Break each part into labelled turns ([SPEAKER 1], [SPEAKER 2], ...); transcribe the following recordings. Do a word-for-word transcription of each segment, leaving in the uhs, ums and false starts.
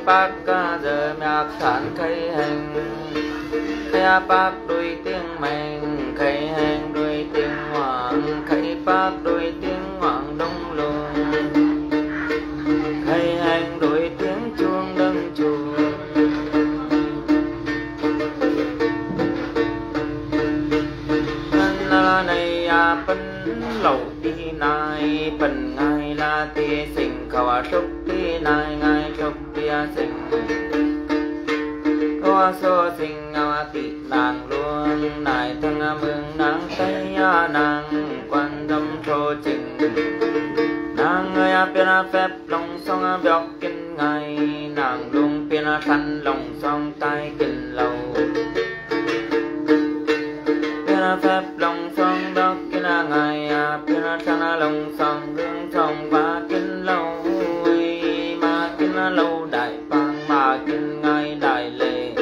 [SPEAKER 1] bác giờ nhạc thản khay hành khay bác đôi tiếng mình khay hành đôi tiếng hoàng khay bác đôi tiếng hoàng đông lùng khay hành đôi tiếng chuông đâm chuông là này à phân lẩu đi này phần ngày là tì sinh khảo sốc tì này ngày sốc tì sinh có số sinh ngao tị nàng luôn này thằng mương nàng tây nàng quan tâm số trình nàng ơi biết phép lòng song biểu kinh ngày nàng luôn biết khăn lòng song tay kinh lầu biết phép lòng song biểu kinh ngày biết khăn lòng song gương song và kinh lâu mà kinh lâu đại bang mà kinh ngày đại lệ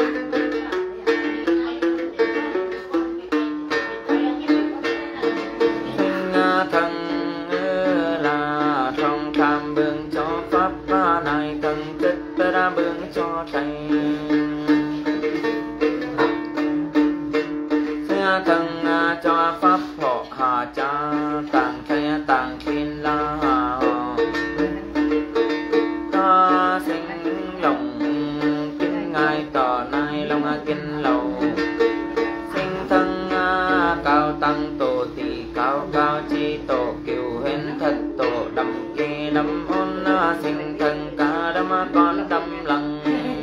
[SPEAKER 1] thân là trong tham bương cho pháp này thân tích ra bương cho thầy thân cho pháp hộ hà cha tàng thầy tàng tin la ta sinh lòng kinh ngài tỏ nay lòng kinh lầu sinh thân cao tăng tổ tỳ cao cao chi tổ kiều hên thật tổ đầm kỳ đầm ôn sinh thân ca đâm con đâm lăng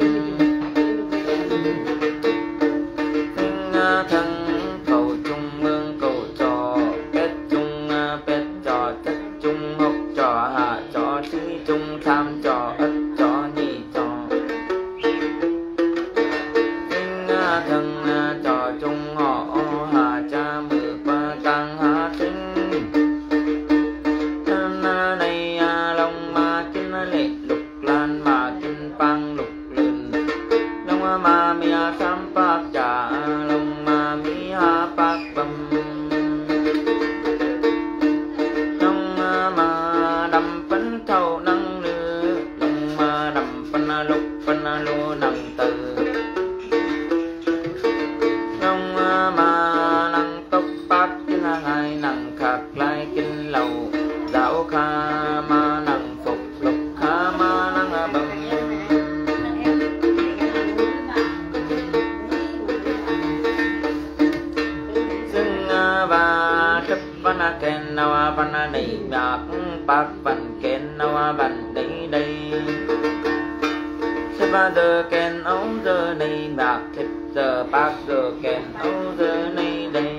[SPEAKER 1] sinh thân cầu chung mương cầu trò kết chung kết trò chất chung học trò hạ trò trí chung tham trò ất trò nhị trò sinh thân trò chung họ hạ cha mười qua tăng hạ sinh này lòng mà kinh lệ lục lan mà kinh bang lục lươn lòng mà mi sam bạc trà lòng mà mi ha bạc bầm lòng mà đầm phấn thâu năng lư lòng mà đầm phấn lục phấn lô năng từ lòng mà năng tốc bát kinh ngày năng khạc lai kinh lầu dạo kha ma năng phục lục kha ma năng bầm dưng và chấp văn khen nào văn này bạc bạc văn khen nào văn đây đây chấp ba giờ khen ấu giờ này bạc chấp giờ bạc giờ khen ấu giờ này đây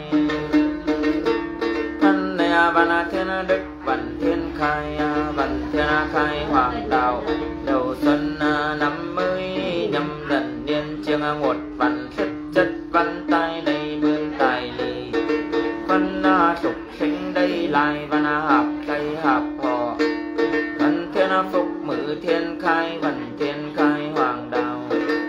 [SPEAKER 1] thân này văn thiên đức văn thiên khai văn thiên khai hoàng đạo đầu xuân năm mươi nhâm dần niên chương một văn chất chất văn tay đây bươn tài lì văn trục sinh đây lại văn hạp cây hạp họ văn thiên phục mữ thiên khai văn thiên khai hoàng đạo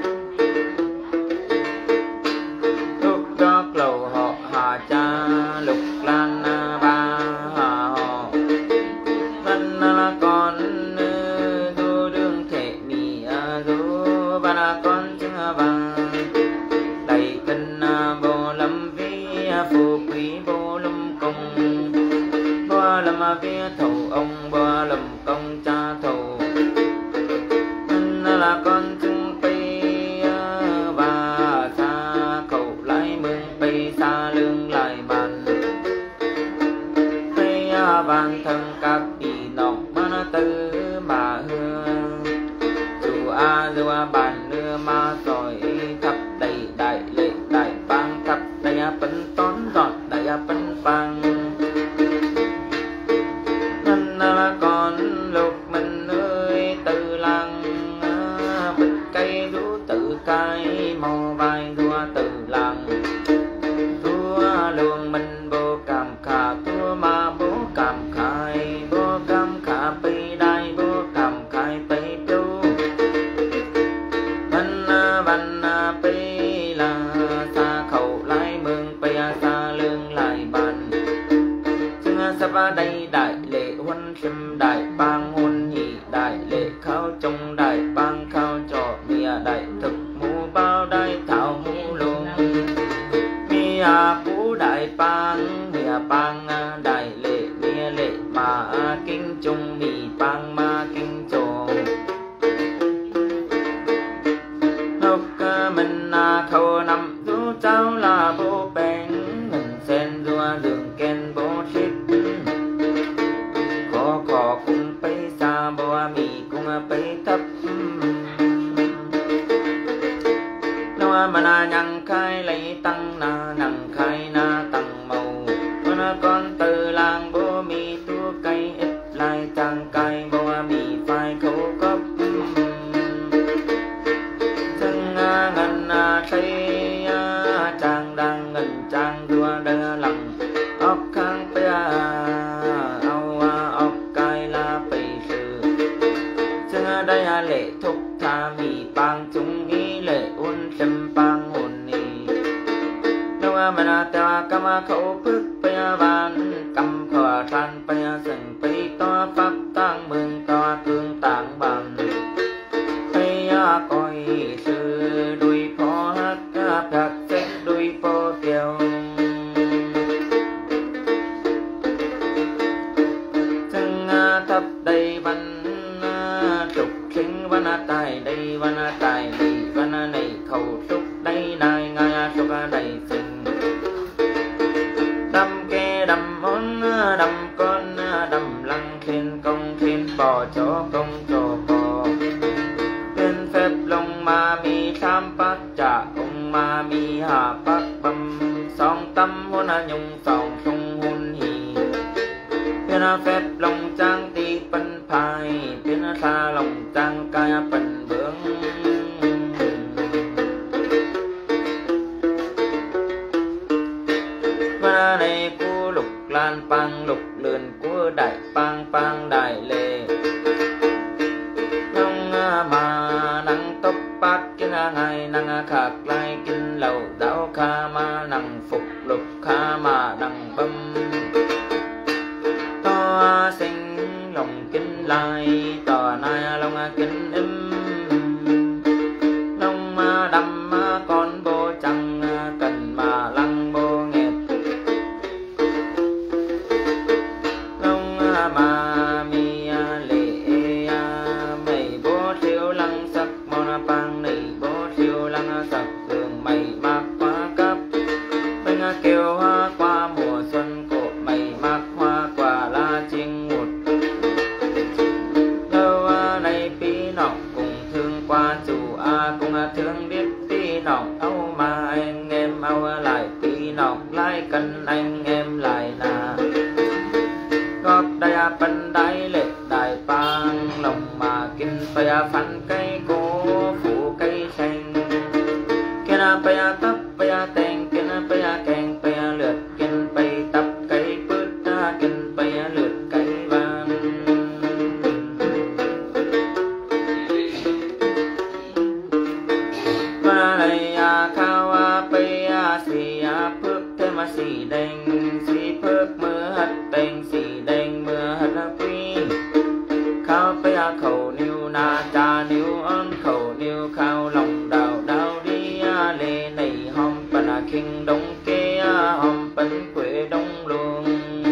[SPEAKER 1] lúc đó lầu họ hà cha lục lan ba hà họ văn là con du đương thể mì du văn là con chứng vàng đầy cân vô lâm vi phù quý vô lâm công vô lâm vi thầu ông vô lâm công cha thầu văn là con chứng pi và xa khẩu lại mương pi xa lương lại bàn pi vàng thân các tỷ nọng ban tư mà hương dù a dù a bàn đưa ma rồi thập đầy đại lệ đại bang thập đầy bấn tón dọn đầy bấn bang thân là con lục mình ơi từ làng bứt cây rú tự cái màu vai rua từ làng rua luồng mình vô cảm khả tua mà bố cảm khai vô cảm khả pi đai vô cảm khai pi tu văn văn pi là xa khẩu lại mương pi xa lương lại bàn chứng sắp đây đại lệ huân sim đại bang hôn nhị đại lệ khao trong đại bang khao cũ đại bang mìa bang đại lệ mìa lệ mà kinh trung mì bang ma kinh trồ lúc mình khâu nằm du cháu là bố bèn mình sen rùa đường ken bố xích khó khó cũng bay xa bố mì cũng bay thấp nó mà na nhằng khai lấy tăng na nằng khai na tăng màu nó con từ làng bố mì tua cây ít lại chàng cây bố mì phải khâu cấp chân ngân say chàng đang ngân chàng đua đơ lằng ốc khang bia âu ốc cây la bầy sư chân đây lệ thúc tha mì bang chúng ý lệ uốn xem bang hồn nì đâu mà na ta cam khẩu phước bia ban cầm khỏa than bia sừng bia to pháp tăng mừng to tương tạng bàn bia coi sư đuôi phó hát bạc xét đuôi phó kiều chân thấp đầy văn trục sinh văn tài đây văn tài đi văn này khẩu trúc đây này ngay trúc đầy sinh đâm kê đâm món đâm con đâm lăng thiên công thiên bò chó công chó bò thiên phép lông ma mi tham bát trả ông ma mi hà bát bầm song tâm hôn nhung song sung hôn hì thiên phép lông trang ti phân phai thiên xa lông trang ca phân bướng và này cu lục lan bang lục lượn của đại bang bang đại lệ nông mà năng tốc bát kinh ngày năng khạc lai kinh lầu đảo kha ma năng phục lục kha mà năng bâm to sinh lòng kinh lai tò nai long kinh im long ma đâm con bô chẳng cần mà lăng bô nghẹt long mà mi lệ mày bố siêu lăng sắc môn bang này bố siêu lăng sắc đường mày mắc quá cấp bên kêu hoa qua mùa xuân cổ mày mắc hoa quả la chinh một đâu này pi nọng cùng thương qua chủ a cùng thương biết pi nọng âu mà anh em âu lại pi nọng lại cần anh em lại nà góp đây phân đáy lệ đại bang lòng mà kinh phải phán cây cố phủ cây xanh kia na phải tấp phải tên kia na phải kèn phải lượt kinh phải tấp cây bứt ta kinh phải lượt cây vàng và này khao phải xì phước thêm xì đen xì phước mưa hất đen xì đen mưa hất quý khao phải khẩu niu na cha niu ơn khẩu niu khao lòng đào đào đi lê này hôm bần kinh đông kê hôm bần quê đông luôn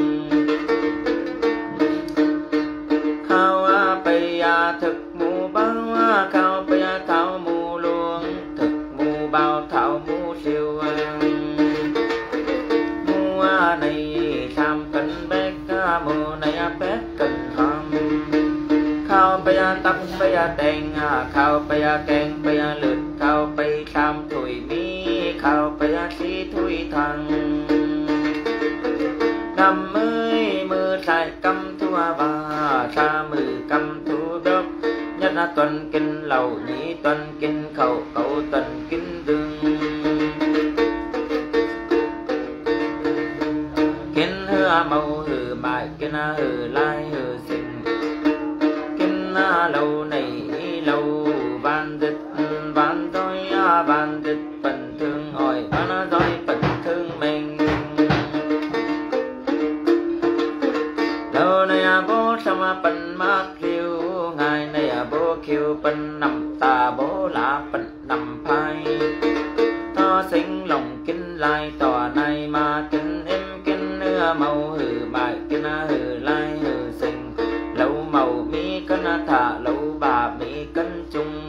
[SPEAKER 1] khao phải thực mù bao khao phải thảo mù luôn thực mù bao thảo mù siêu mù này tham cần bét mù này bét cần tham khao phải tóc phải đèn khao phải kèn phải lượt khao phải tham thủi mi khao phải xí thui thằng năm mươi mưa sai căm thua bà xa mười căm thua đốc nhất là tuần kinh lầu nhị tuần kinh khẩu cậu tuần kinh đường kinh hư màu hư mại kinh hư lai hư sinh kinh lâu này lâu van địch van tôi van địch phần thương hỏi van rồi phần thương mình lâu này bố sama phần mát liu ngày này bố kêu phần nằm ta bố lá phần nằm phai to sinh lòng kinh lai tòa này lai mà kinh em kinh màu hừ bài kinh hừ lai hừ sinh lâu màu mi cân thả lâu bà mi cân chung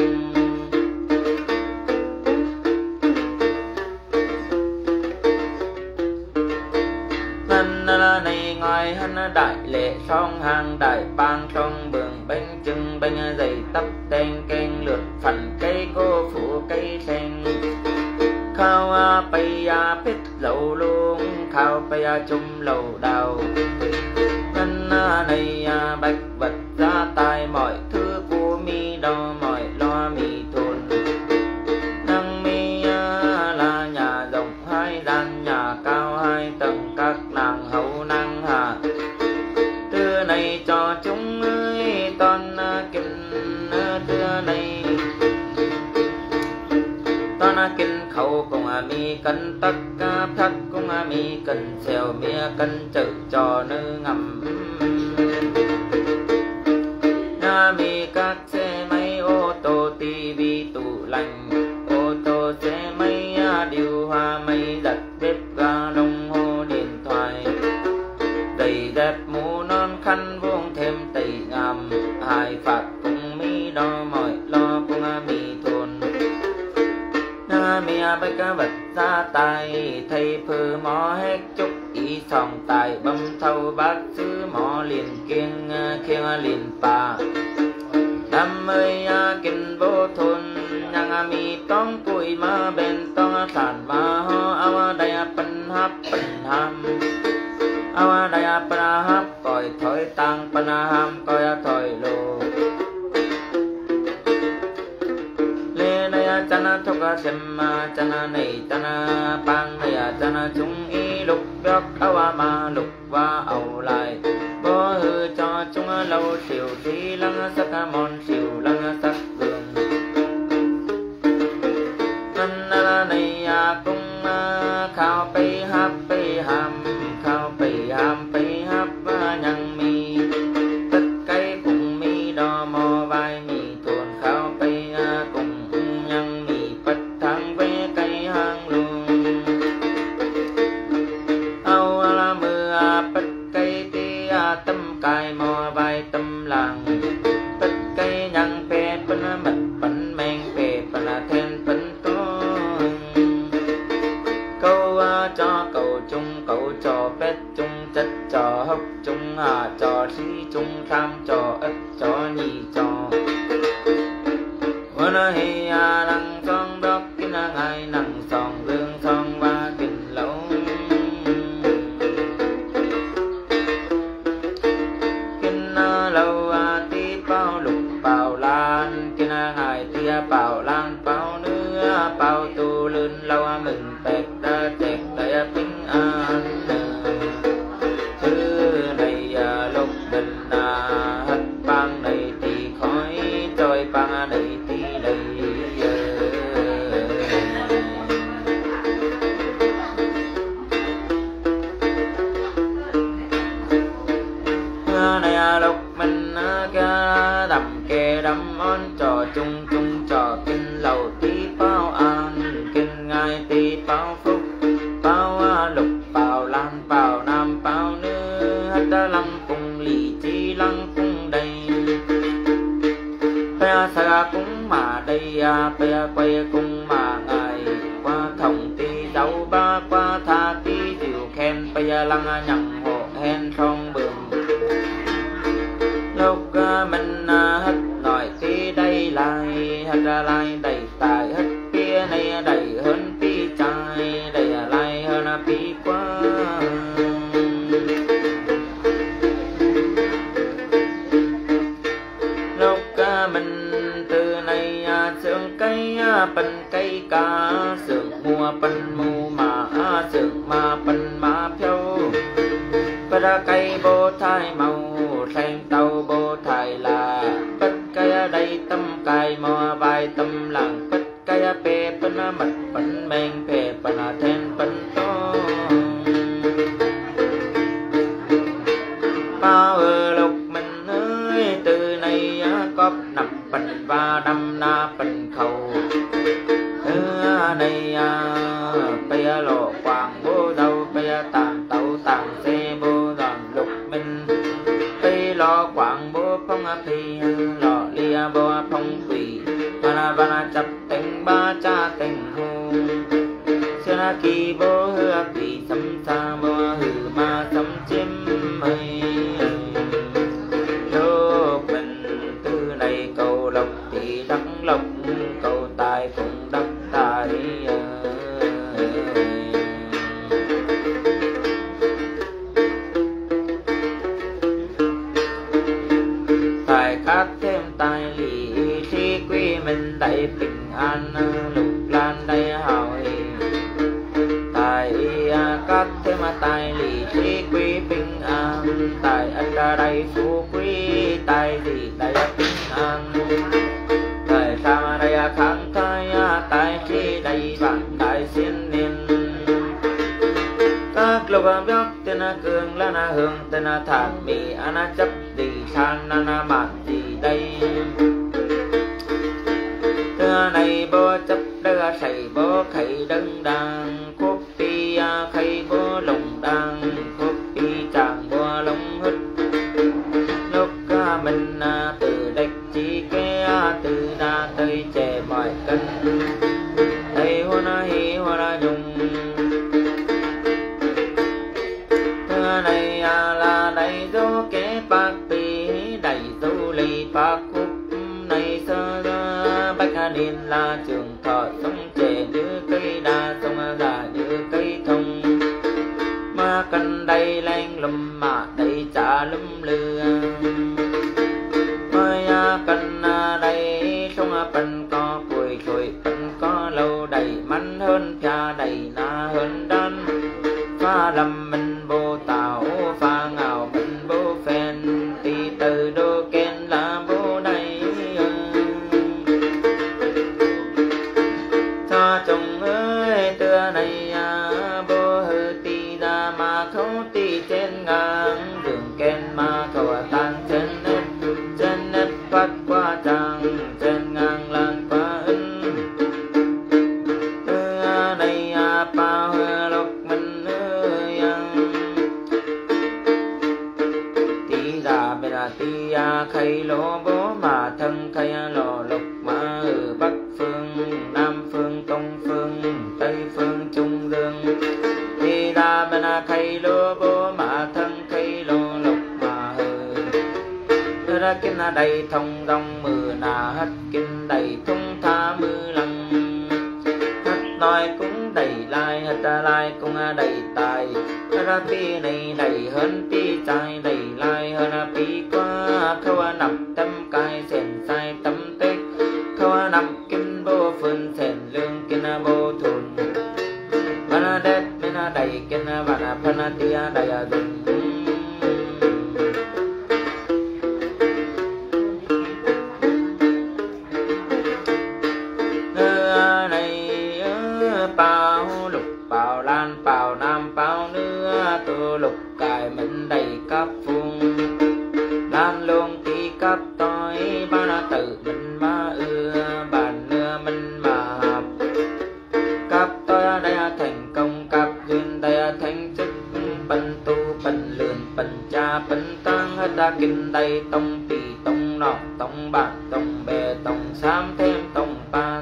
[SPEAKER 1] này ngoài hắn đại lệ song hàng đại bang trong bường bên chừng bên dày tấp tên kênh lượt phần cây cô phủ cây sen khao a bay a pít lầu luôn khao bay a chung lầu đào ngân này bạch vật ra tài mọi thứ của mi đo mọi lo mi thôn năng mi là nhà rộng hai gian nhà cao hai tầng các nàng hậu năng hà từ này cho chúng ơi toàn kinh từ này toàn kinh khẩu cùng mi cân tất thắt cùng mi cần xèo mía cân chữ cho nữ ngầm mi các xe máy ô tô tivi tủ lạnh ô tô xe máy điều hòa máy giặt bếp ga đồng hồ điện thoại đầy đẹp mũ non khăn vuông thêm tẩy ngàm hai phạt cùng mi đo mọi lo cùng mi thôn mi bách cá vật ra tay thầy phư mò hết chúc ý sòng tài bấm thâu bác sư mò liền kiêng khiêng liền bà năm mươi kinh vô thôn nhang mi tông cùi mà bên tông sản mà ho awa đại pan hấp pan ham awa đại pan hấp còi thổi tăng pan ham còi thổi lô lê đại chana thục xem chana này chana bang này chana chúng y lục bóc awa ma lục và ẩu lại bố hư cho chúng lâu xỉu tí lăng sắc mòn xỉu lăng sắc đường ngân này cũng khao bay hấp bay ham khao bay ham bay hấp nhang mi tất cây cùng mi đo mò vai mi thuần khao bay cùng nhang mi bắt thang với cây hang luôn âu la mưa bắt cây tí tâm cài mò vai tâm làng tất cây nhang pe bên mật bắn men pe bên then bắn to câu cho cầu chung cầu cho pet chung chất cho hấp chung hà cho sĩ chung tham cho ất cho nhì cho vân hi lăng song đốc kinh ngày nặng song lương song ba kinh lâu kinh lâu tí bao lục bao lan kinh ngày tia bao lan bao nữa bao tu lươn lâu mừng tẹt đa tẹt đại bình an thứ này lúc bình hết bang này thì khói trôi bang này thì đầy này lúc mình cái đầm kê đầm on trò chung chung trò kinh lầu tí bao an kinh ngài tí bao phúc bao lục bao lan bao nam bao nữ hết lăng cùng lì chi lăng cùng đầy pe sa cũng mà đây pe quay cũng mà ngài qua thòng tí dấu ba qua tha tí diệu khen pe lăng nhằng hộ hen song bường lúc mình hết nói tí đây lại hết ra lại đầy tài hết kia này đầy hơn tí trai đầy lại hơn tí quá lúc mình từ này sườn cây bần cây cá sườn mua bần mù mà sườn mà bần mà phiêu bờ cây bồ thai màu sen tàu bồ thai là bất cây đây tâm cài mò vai tâm làng bất cây pe bên mặt bên men pe bên then bên to bao lục mình ơi từ này có nằm bình và đâm na bình khẩu này pe lộ quàng bố kỳ bố hứa kỳ sấm xa bố hử ma sấm chim mây lúc mình từ này cầu lộc thì đắc lộc cầu tài cũng đắc tài tài khác thêm tài lý khi quý mình đại bình an lục lan đại hào tài các thêm tài lý khi quý bình an tài ân đa đại phú quý tài gì đại bình an tài sa đại kháng thai tài khi đại vạn đại xiên niên các lục biết tên cường lan hương tên thản mỹ an chấp đi san an mạn gì đây đưa này bố chấp đưa sảy bố khẩy đấng đàng cúp pi khay bố lồng đàng cúp pi chàng bố lồng hứt lúc mình từ đạch chi kế từ đa tới trẻ mọi cân thầy hôn hi hôn dùng đưa này là đầy dấu kế bạc pi đầy dấu lì bạc cúp này sơ bách niên là trường thọ sống trẻ như cây đa sông già như cây thông mà cần đầy lanh lùm mà đầy trả lùm lừa mới cần đầy sông bần có củi rồi bần có lâu đầy mắn hơn cha đầy na hơn đan pha lầm mình bồ tạo pha ngào mình bố phen thì từ đô ken là bố đầy chồng ơi tưa này bố hư tì ra mà không tì trên ngang đường ken mà khẩu tan trên nếp trên nếp phát qua tràng trên ngang lan qua ân tưa này pa hư lộc mình ơi tì ra bên tì khay lỗ bố mà thân khay lò lộc mà ở bắc phương nam phương đông phương tây phương trung dương thì đa bên khay lô bố mà thân khay lô lộc mà hờ ra kinh đầy thông đông mưa nà hết kinh đầy thung tha mưa lăng hết nói cũng đầy lai hết lai cũng đầy tài ra pi này đầy hơn pi trai đầy lai hơn pi quá khâu nằm tâm cai sền sai tâm tích khâu nằm kinh bố phân sền lương kinh bố thùn vana đẹp bên đầy kinh vana phana tia đầy dùng này bao lục bao lan bao nam bao nữa tu lục cài mình đầy cắp phung lan luôn tí cắp tối ba tự mình ma ưa bàn nưa mình mà hợp cắp tôi đây thành công cắp duyên đây thành chức bần tu bần lượn bần cha bần tăng hết ra kinh đây tông tỳ tông nọ tông bạc tông bè tông xám thêm tông ban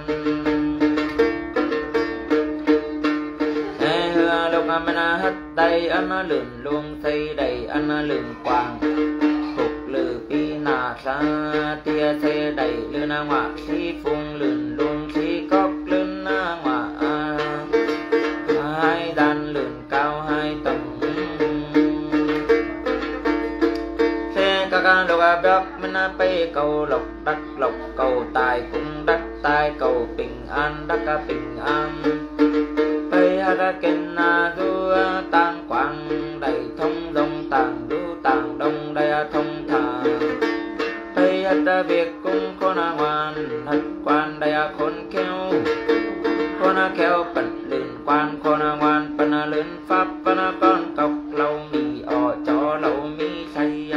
[SPEAKER 1] lúc mình hết đây anh lượn luôn xây đầy anh lượn quàng phục lử pi nà sa tia xe đầy lươn ngoạ si phung lượn luôn si cóc lươn ngoạ hai đàn lượn cao hai tầng xe các lục bếp mình bay cầu lộc đắc lộc cầu tài cũng đắc tài cầu bình an đắc bình an tây ra kinh du tang quang đầy thông đông tàng du tàng đông đầy thông thà tây ra việc cung khôn ngoan thật quan đầy khôn khéo khôn khéo bận luyện quan khôn ngoan bận luyện pháp bận con cọc lâu mì ở cho lâu mì say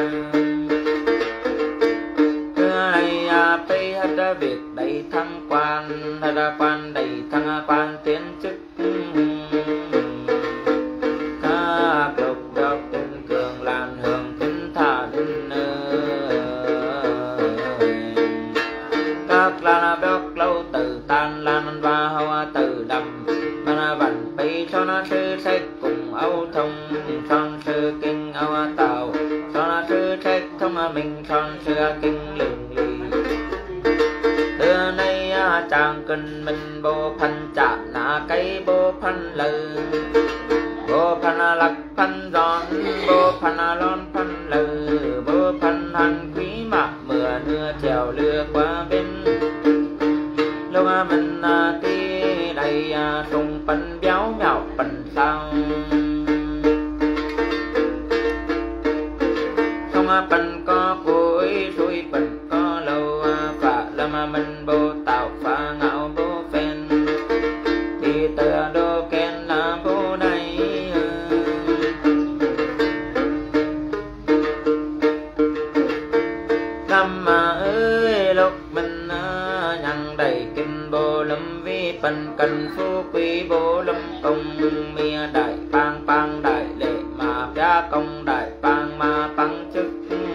[SPEAKER 1] này tây ra việc đầy thăng quan ra quan đầy thăng quan tiến chức các lục đốc tinh cường lan hương kính thả linh các lan bốc lâu từ tan lan và hoa từ đầm ban vần pi son sư sách cùng âu thông son sư kinh âu tàu son sư sách thông mình son sư kinh lừng lì từ nay chàng cần mình bố phân chạm na cây bố phân lừ bố phân lạc phân giòn bố phân lon phân lừ bố phân hành quý mạc mưa nưa trèo lưa qua bên lúc mình tí đây sung phân béo nhạo phân sao không phân có cuối suy phân có lâu và làm mình bố tạo phá ngạo bố phen thì từ đô kén là bố này năm mà ơi lúc mình nhằng đầy kinh bố lâm vi phần cần phú quý bố lâm công mía đại bang bang đại lệ mà gia công đại bang mà bang chức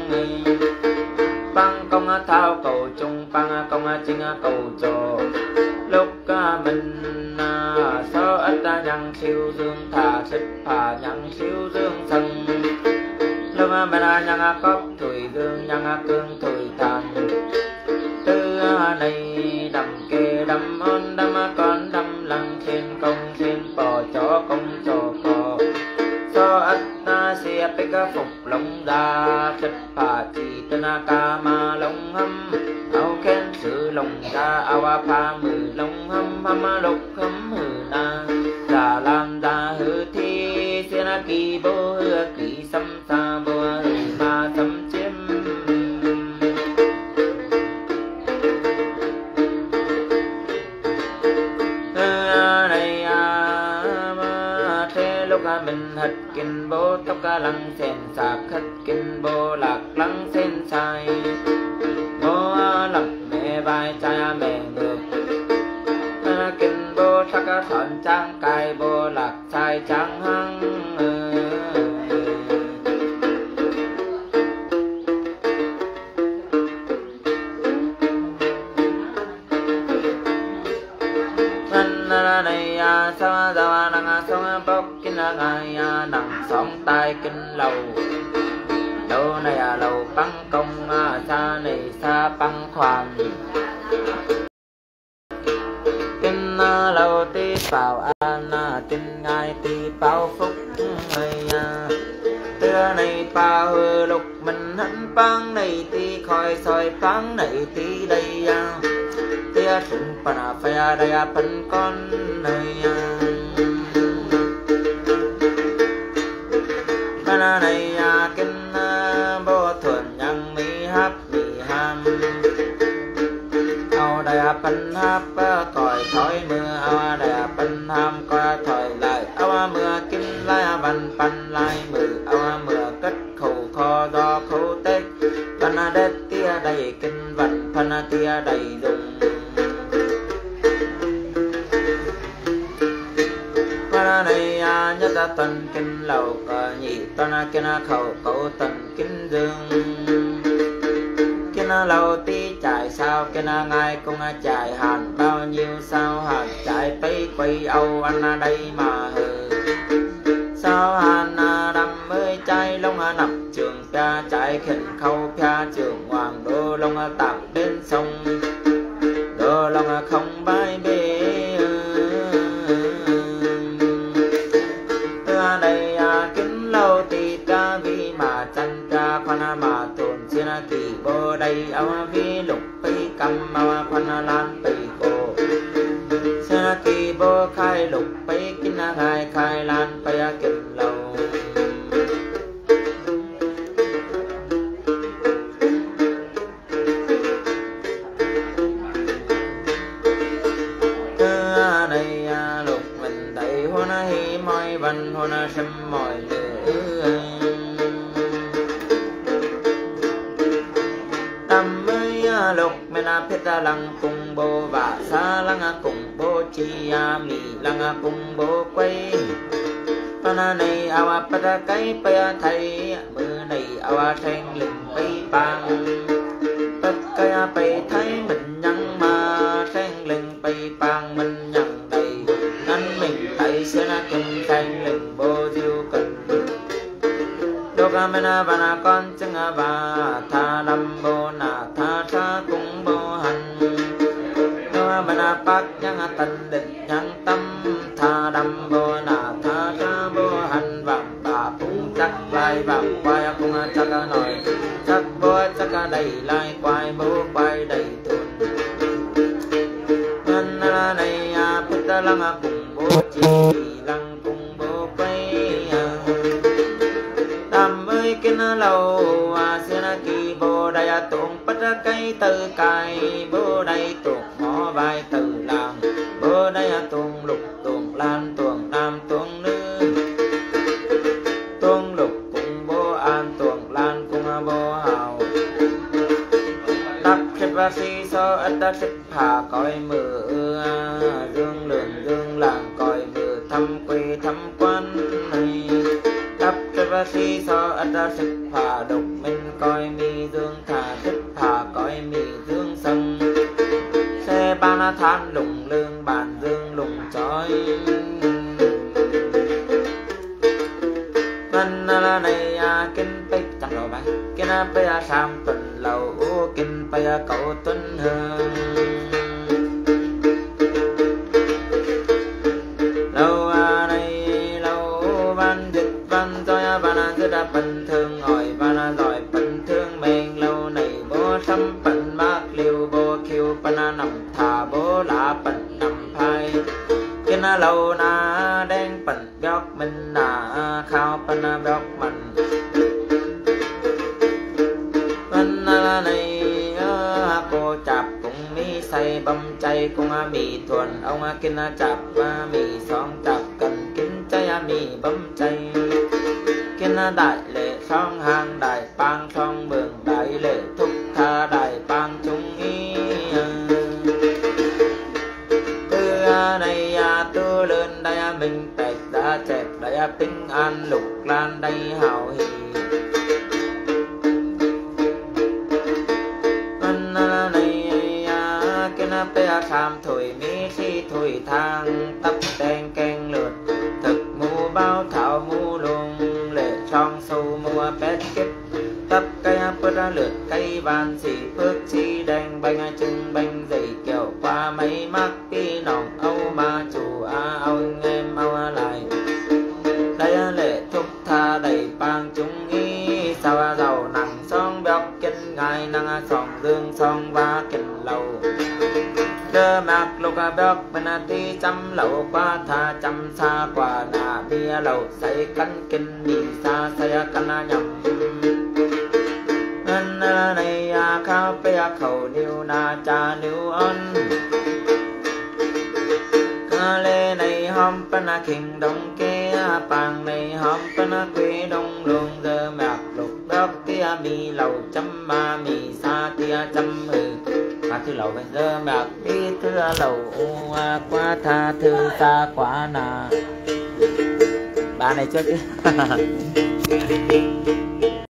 [SPEAKER 1] bang công thao cầu chung bang công chính cầu trò lúc mình sao ít nhằng siêu dương thả xích phà nhằng siêu dương sân lúc mình nhằng cốc thủy dương nhằng cương thủy tàn từ này đầm kê đầm ôn đầm con đầm lăng trên công trên bò chó công chó cò so ít na xia bê ca phục lông ra chất phà chỉ tên ca ma lông hâm áo khen sự lông ra áo pha mừ lông hâm hâm lục hâm hừ na ra làm ra hư thi xia kỳ bô hư kỳ xăm xa bô hư ma xăm chiếm mình hất kinh bố tóc ca lăng sen sạc hất kinh bố lạc lăng sen sai bố lập mẹ vai cha mẹ ngược kinh bố sắc ca thọn trang cài bố lạc sai trắng hăng này sao ra năng sống bốc kinh ngày nặng sóng tai kinh lầu đâu này lầu băng công xa này xa băng khoản kinh lầu tí bảo an tin ngài tí bảo phúc ngày tưa này bao hư lục mình hẳn băng này tí khỏi soi băng này tí đây tia sừng pana phaya daya pan con này pana này kinh bố thuần nhang mi hấp mi ham ao daya pan hấp còi thổi mưa ao daya pan ham coi thổi lại ao mưa kinh lai văn pan lai mưa ao mưa cất khẩu kho do khẩu tết pana đất tia đầy kinh vật pana tia đầy dùng này nhất là tần kinh lầu cờ nhị tần kinh khẩu cậu tần kinh dương kinh lầu tí trải sao kinh ngay cũng trải hàn bao nhiêu sao hàn trải tây quay âu anh đây mà hừ sao hàn đầm mới trai lông nằm trường pia trải khẩn khâu pia trường hoàng đô lông tạm bên sông đô lông không bãi bê đây kính lâu tì ca vi mà chân ca khoan mà tồn xin kỳ bô đây áo vi lục pi cầm áo khoan lan pi cô xin kỳ bô khai lục pi kính ngài khai lan pi kính lâu đây lục mình đầy hoa hi môi văn hoa sâm mỏi lửa tâm mới lục mình phết lăng cùng bố và xa lăng cùng bố chi mì lăng cùng bố quay pana này awa pada cái pe thầy mưa này awa thanh linh bay bang tất cả bay thấy mình nhăn mà thanh linh bay bang mình nhăn đầy ngăn mình thấy sẽ là cùng cần đô ca mê na bà na con chân bà tha đâm bồ na tha tha cung bồ hành đô bà na bác nhang tần định nhang tâm tha đâm bồ na tha tha bồ hành vàng bà cũng chắc lại vàng quay cũng chắc nổi chắc bố chắc đầy lại quay bố quay đầy tuần ngân này à phút lăng cùng bố chỉ lăng cùng bố quay tam ơi kinh lâu à xưa kỳ bố đại tuồng bắt cây từ cài bố đại tuồng ngõ vai từ làng bố đại tuồng lục tuồng lan tuồng nam tuồng nữ tuồng lục cùng bố an tuồng lan cùng bố hào đắp xếp và si so ất đắp xếp hà coi mưa dương lượng dương làng coi mưa thăm quê thăm quan này đắp xếp và si so ất đắp xếp hà độc minh coi mi dương thả xếp hà coi mi dương sân xe ba than lùng lương bàn dương lùng chói ngân này kinh bích chẳng rồi bài kinh bây giờ sam tuần lầu kinh bây giờ cậu tuần hương lâu này lâu văn dịch văn cho văn rất là bình thường hỏi văn giỏi bình thường mình lâu này bố xăm bận mắc liều bố kêu văn nằm thả bố lá bận nằm phai kinh lâu na đen bận béo mình na khao bận béo mình này cô chạp cũng mi say băm chay cũng mì thuần ông kinh chạp mì son chạp cần kính chay mì băm chay kinh đại lệ son hàng đại bang son mường đại lệ thúc tha đại bang trung y từ này tư lên đây mình tẹt đã chẹt đây bình an lục lan đây hào hỷ bây tham thổi mỹ khi thổi thang tấp đen keng lượt thực mù bao thảo mù lùng lệ trong sâu mua pet kếp tấp cây bớt ra lượt cây bàn xỉ phước chi đen bánh trưng bánh dày kiểu qua mấy mắc pi nòng âu ma chủ a âu em âu lại đây lệ thúc tha đầy bang chúng y sao giàu nặng son béo kinh ngài năng sòng dương son va kinh lầu cơ mạc lục béo bên ti trăm lẩu qua tha trăm xa quả nà bia lẩu say cắn kinh mì xa say cắn nhầm ngân này khao bia khẩu niu na cha niu ân ca lê này hôm bên khinh đông kia pang này hôm bên quê đông luôn cơ mạc lục béo tia mì lẩu trăm ma mì xa tia trăm hừ thư lầu bây giờ mạc đi thư lầu qua tha thư xa quá nà bà này trước chứ